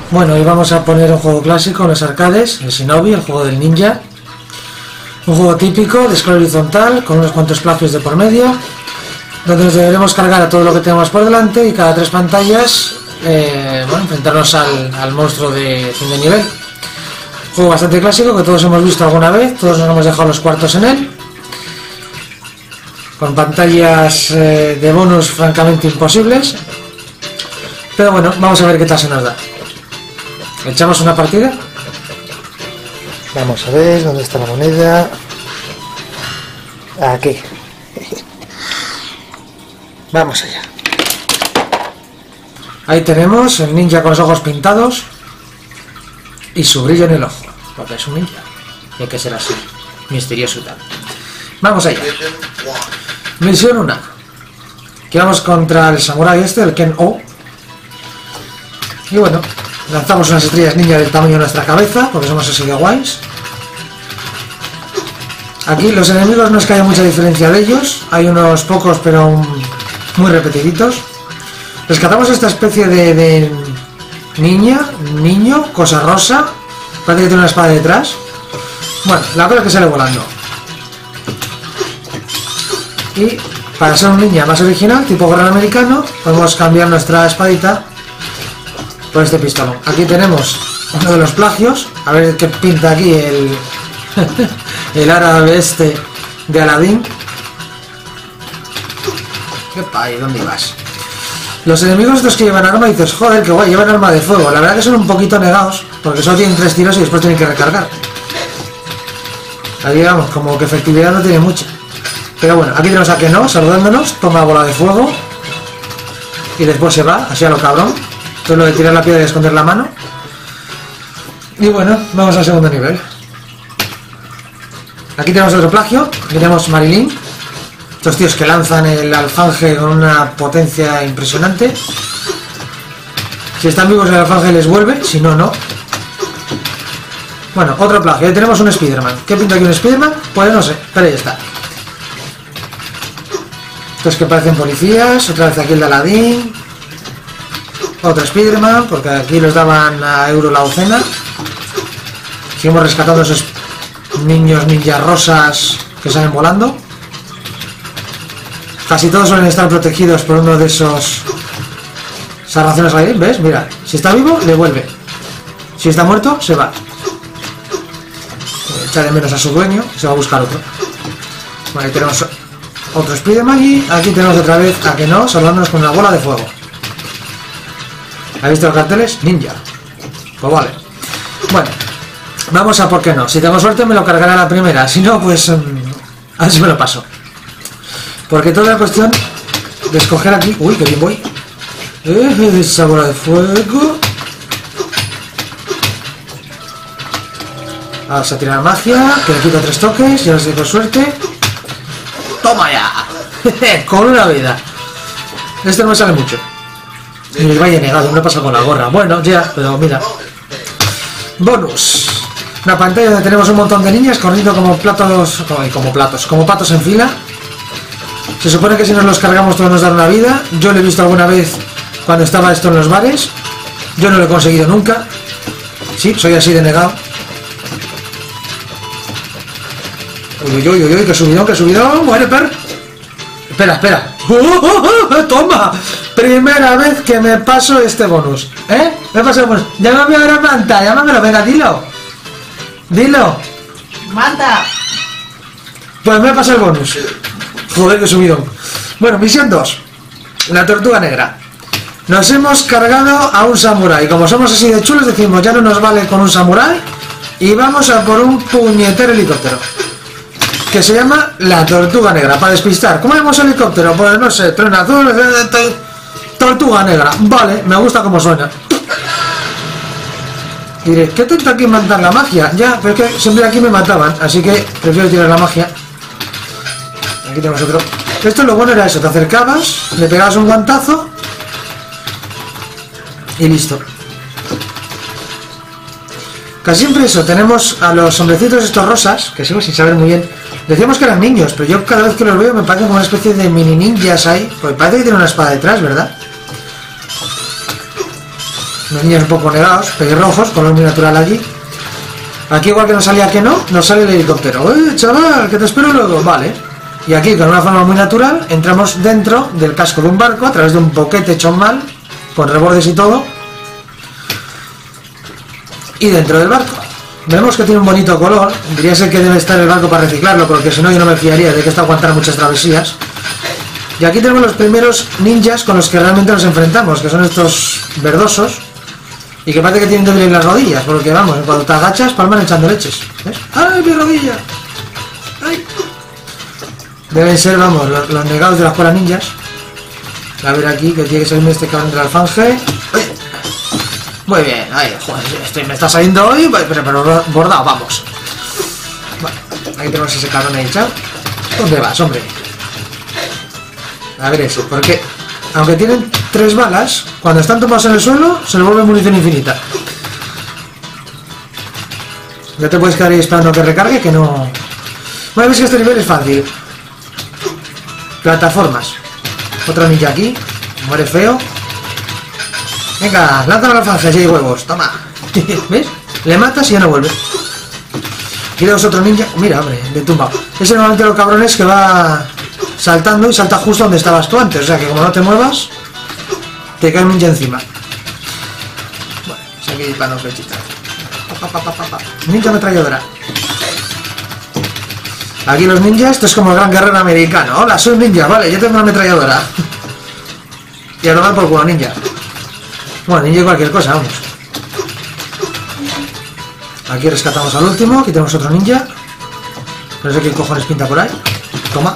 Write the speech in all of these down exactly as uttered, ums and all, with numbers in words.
Bueno, hoy vamos a poner un juego clásico en los arcades, el Shinobi, el juego del ninja. Un juego típico de scroll horizontal, con unos cuantos plagios de por medio, donde nos deberemos cargar a todo lo que tenemos por delante y cada tres pantallas, eh, bueno, enfrentarnos al, al monstruo de fin de nivel. Juego bastante clásico que todos hemos visto alguna vez, todos nos hemos dejado los cuartos en él, con pantallas eh, de bonus francamente imposibles. Pero bueno, vamos a ver qué tal se nos da. ¿Echamos una partida? Vamos a ver dónde está la moneda. Aquí. Vamos allá. Ahí tenemos el ninja con los ojos pintados y su brillo en el ojo, porque es un ninja y hay que ser así, misterioso y tal. Vamos allá. Misión uno. Que vamos contra el samurái este, el Ken O. Y bueno, lanzamos unas estrellas ninja del tamaño de nuestra cabeza, porque somos así de guays. Aquí los enemigos no es que haya mucha diferencia de ellos, hay unos pocos pero muy repetiditos. Rescatamos esta especie de, de niña, niño, cosa rosa, parece que tiene una espada detrás. Bueno, la cosa es que sale volando. Y para ser un ninja más original, tipo gran americano, podemos cambiar nuestra espadita por este pistolón. Aquí tenemos uno de los plagios, a ver qué pinta aquí el el árabe este de Aladdin. Epa, ¿y dónde ibas? Los enemigos estos que llevan arma, dices, joder, que guay, llevan arma de fuego. La verdad que son un poquito negados, porque solo tienen tres tiros y después tienen que recargar. Ahí digamos, como que efectividad no tiene mucha. Pero bueno, aquí tenemos a Keno saludándonos, toma bola de fuego y después se va, así a lo cabrón. Esto es lo de tirar la piedra y esconder la mano. Y bueno, vamos al segundo nivel. Aquí tenemos otro plagio, aquí tenemos Marilyn. Estos tíos que lanzan el alfanje con una potencia impresionante. Si están vivos el alfanje les vuelve, si no, no. Bueno, otro plagio, ahí tenemos un Spiderman. ¿Qué pinta aquí un Spiderman? Pues no sé, pero ahí está. Estos que parecen policías, otra vez aquí el de Aladdin. Otro Spiderman, porque aquí los daban a euro la docena. Seguimos rescatando esos niños ninja rosas que salen volando. Casi todos suelen estar protegidos por uno de esos esas raciones ahí, ¿ves? Mira, si está vivo, le vuelve. Si está muerto, se va. Echa de menos a su dueño, se va a buscar otro. Bueno, ahí tenemos otro Spiderman y aquí tenemos otra vez a que no, saludándonos con una bola de fuego. ¿Has visto los carteles? Ninja. Pues vale. Bueno, vamos a por qué no. Si tengo suerte me lo cargará la primera. Si no, pues um, a ver si me lo paso. Porque toda la cuestión de escoger aquí... Uy, que bien voy. Eh, esa bola de fuego. Vamos a tirar magia, que le quito tres toques, ya os digo suerte. ¡Toma ya! Con una vida. Este no me sale mucho. Y el valle negado, me pasa con la gorra. Bueno, ya, pero mira. Bonus. Una pantalla donde tenemos un montón de niñas corriendo como platos... Como platos, como patos en fila. Se supone que si nos los cargamos todos nos dan una vida. Yo lo he visto alguna vez cuando estaba esto en los bares. Yo no lo he conseguido nunca. Sí, soy así de negado. Uy, uy, uy, uy, que subidón, que subidón. Muere, per. Espera, espera. ¡Oh, oh, oh! ¡Toma! Primera vez que me paso este bonus. ¿Eh? Me paso el bonus. Llámame ahora Manta, llámamelo, venga, dilo. Dilo. Manta. Pues me pasa el bonus. Joder, que subidón. Bueno, misión dos. La tortuga negra. Nos hemos cargado a un samurái. Como somos así de chulos, decimos ya no nos vale con un samurái. Y vamos a por un puñetero helicóptero. Que se llama la tortuga negra. Para despistar. ¿Cómo llamamos helicóptero? Pues no sé. Tren azul. Tortuga negra. Vale, me gusta cómo suena. Diré, ¿qué tenta aquí matar la magia? Ya, pero es que siempre aquí me mataban. Así que prefiero tirar la magia. Aquí tenemos otro. Esto lo bueno era eso, te acercabas, le pegabas un guantazo y listo. Casi siempre eso, tenemos a los hombrecitos estos rosas, que sigo sin saber muy bien. Decíamos que eran niños, pero yo cada vez que los veo me parecen como una especie de mini ninjas ahí. Porque parece que tiene una espada detrás, ¿verdad? Los niños un poco negados, pelirrojos, color muy natural allí. Aquí igual que nos salía que no, nos sale el helicóptero. ¡Eh, chaval, que te espero luego! Vale. Y aquí, con una forma muy natural, entramos dentro del casco de un barco a través de un boquete hecho mal, con rebordes y todo. Y dentro del barco. Vemos que tiene un bonito color. Diría ser que debe estar el barco para reciclarlo, porque si no yo no me fiaría de que esto aguantara muchas travesías. Y aquí tenemos los primeros ninjas con los que realmente nos enfrentamos, que son estos verdosos. Y que parece que tienen débil en las rodillas, porque vamos, cuando te agachas palman echando leches. ¿Ves? ¡Ay, mi rodilla! ¡Ay! Deben ser, vamos, los, los negados de la escuela ninjas. A ver aquí, que tiene que salirme este cabrón del alfanje. ¡Ay! Muy bien, ahí, joder, este me está saliendo hoy, pero, pero bordado, vamos. Bueno, aquí tenemos ese cabrón ahí echado. ¿Dónde vas, hombre? A ver eso, porque aunque tienen tres balas, cuando están tomados en el suelo, se les vuelve munición infinita. Ya te puedes quedar ahí esperando que recargue, que no... Bueno, ves que este nivel es fácil. Plataformas. Otro ninja aquí. Muere feo. Venga, lánzame la alfanje, si hay huevos. Toma. ¿Ves? Le matas y ya no vuelve. Y tenemos otro ninja. Mira, hombre, de tumbado. Ese normalmente los cabrones que va saltando y salta justo donde estabas tú antes. O sea que como no te muevas, te cae un ninja encima. Bueno, pues aquí disparando flechitas. Ninja ametralladora. Aquí los ninjas, esto es como el gran guerrero americano. Hola, soy un ninja, vale, yo tengo una ametralladora. Y a tomar por culo, ninja. Bueno, ninja cualquier cosa, vamos. Aquí rescatamos al último, aquí tenemos otro ninja. No sé qué cojones pinta por ahí. Toma.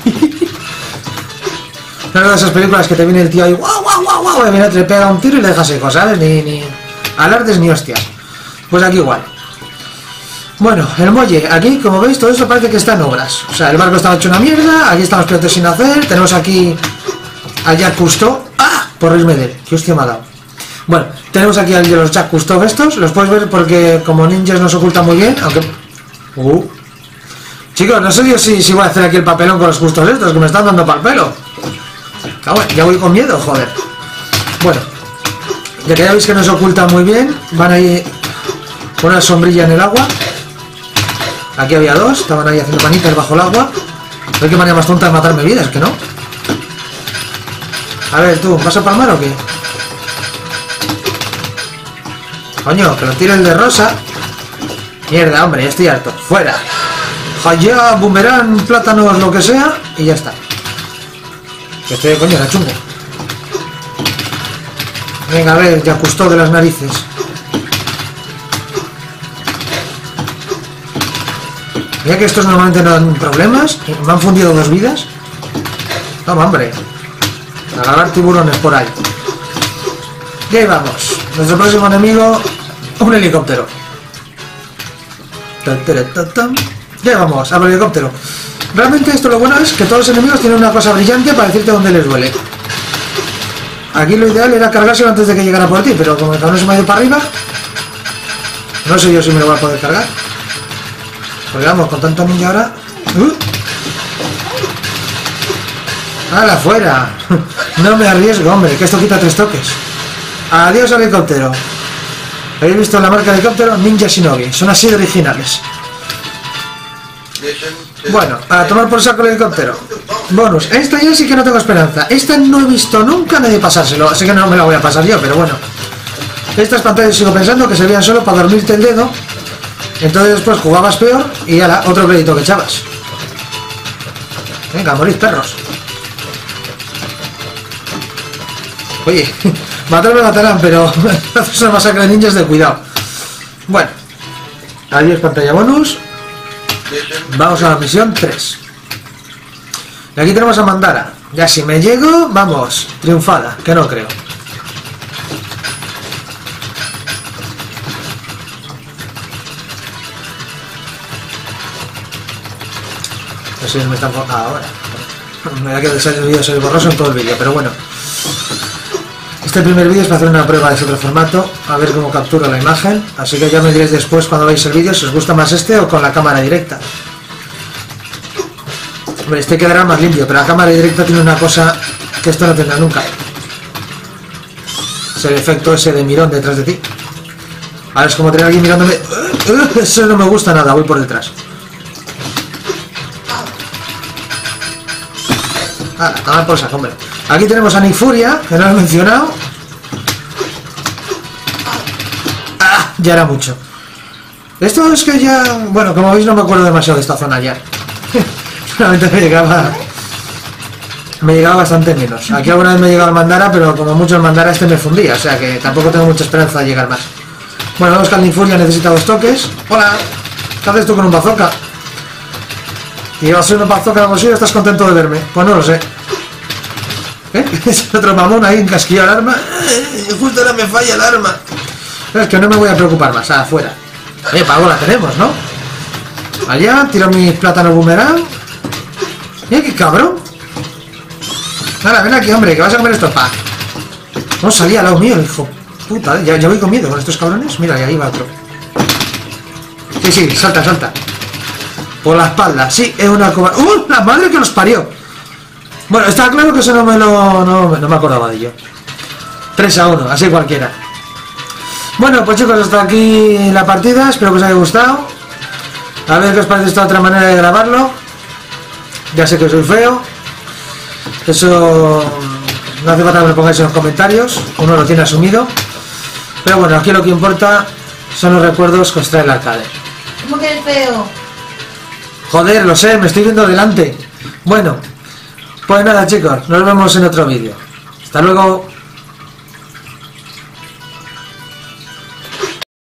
No es de esas películas que te viene el tío ahí, guau, guau, guau, guau, y viene, te pega un tiro y le deja seco, ¿sabes? Ni, ni alardes ni hostias. Pues aquí igual. Bueno, el muelle, aquí, como veis, todo esto parece que está en obras. O sea, el barco estaba hecho una mierda, aquí están los pilotos sin hacer, tenemos aquí a Jacques Cousteau. ¡Ah! Por reírme de él, qué hostia me ha dado. Bueno, tenemos aquí a los Jacques Cousteau estos, los puedes ver porque como ninjas nos ocultan muy bien, aunque... Uh. Chicos, no sé yo si, si voy a hacer aquí el papelón con los Cousteau estos, que me están dando pa'l pelo. Ah, bueno, ya voy con miedo, joder. Bueno, ya que ya veis que nos ocultan muy bien, van ahí con una sombrilla en el agua. Aquí había dos, estaban ahí haciendo manitas bajo el agua. No hay que manera más tonta de matarme vidas, que no. A ver, tú, ¿vas a palmar o qué? Coño, que lo tire el de rosa. Mierda, hombre, ya estoy harto. Fuera. Jaya, boomerang, plátanos, lo que sea. Y ya está. Que estoy, coño, la chungo. Venga, a ver, ya Cousteau de las narices. Mira que estos normalmente no dan problemas. Me han fundido dos vidas. Toma, hombre. Agarrar tiburones por ahí. Y ahí vamos. Nuestro próximo enemigo, un helicóptero. Y ahí vamos, al helicóptero. Realmente esto lo bueno es que todos los enemigos tienen una cosa brillante para decirte dónde les duele. Aquí lo ideal era cargárselo antes de que llegara por ti, pero como el cabrón se me ha ido para arriba, no sé yo si me lo voy a poder cargar. Porque vamos, con tanto ninja ahora... ¡Uh! ¡Hala, fuera! No me arriesgo, hombre, que esto quita tres toques. Adiós al helicóptero. ¿Habéis visto la marca de helicóptero? Ninja Shinobi. Son así de originales. Bueno, a tomar por saco el helicóptero. Bonus. Esta ya sí que no tengo esperanza. Esta no he visto nunca a nadie pasárselo. Así que no me la voy a pasar yo, pero bueno. Estas pantallas sigo pensando que servían solo para dormirte el dedo. Entonces después jugabas peor y ya la, otro crédito que echabas. Venga, morid, perros. Oye, matarme matarán, pero haces una masacre de ninjas de cuidado. Bueno, adiós pantalla bonus. Vamos a la misión tres. Y aquí tenemos a Mandara. Ya si me llego, vamos, triunfada, que no creo. No sé si me están... Ah, ahora. Me da que el vídeo se borroso en todo el vídeo, pero bueno. Este primer vídeo es para hacer una prueba de otro formato, a ver cómo captura la imagen, así que ya me diréis después cuando veáis el vídeo si os gusta más este o con la cámara directa. Hombre, este quedará más limpio, pero la cámara directa tiene una cosa que esto no tendrá nunca. Es el efecto ese de mirón detrás de ti. Ahora es como tener a alguien mirándome. Eso no me gusta nada, voy por detrás. Ah, toma por saco, hombre. Aquí tenemos a Nick Furia, que no lo he mencionado. Ah, ya era mucho. Esto es que ya... Bueno, como veis no me acuerdo demasiado de esta zona ya. Solamente me llegaba... Me llegaba bastante menos. Aquí alguna vez me llegaba el Mandara, pero como mucho el Mandara este me fundía. O sea que tampoco tengo mucha esperanza de llegar más. Bueno, vemos que el Nick Furia necesita dos toques. Hola, ¿qué haces tú con un bazooka? ¿Y llevas un bazooka en el bolsillo? ¿Estás contento de verme? Pues no lo sé. ¿Eh? Es otro mamón ahí encasquillado el arma. Justo ahora me falla el arma. Es que no me voy a preocupar más. Afuera. Oye, para algo la tenemos, ¿no? Allá, tiro mi plátano boomerang. Mira qué cabrón. Ahora, ven aquí, hombre, que vas a comer esto, pa. No, salía al lado mío, hijo puta, ¿eh? ya, ya voy con miedo con estos cabrones. Mira, y ahí va otro. Sí, sí, salta, salta. Por la espalda, sí, es una cobarde. ¡Uh! ¡La madre que los parió! Bueno, está claro que eso no me lo... No, no me acordaba de ello. tres a uno, así cualquiera. Bueno, pues chicos, hasta aquí la partida. Espero que os haya gustado. A ver qué os parece esta otra manera de grabarlo. Ya sé que soy feo. Eso no hace falta que me lo pongáis en los comentarios. Uno lo tiene asumido. Pero bueno, aquí lo que importa son los recuerdos que os trae el arcade. ¿Cómo que es feo? Joder, lo sé, me estoy viendo delante. Bueno, pues nada chicos, nos vemos en otro vídeo. Hasta luego.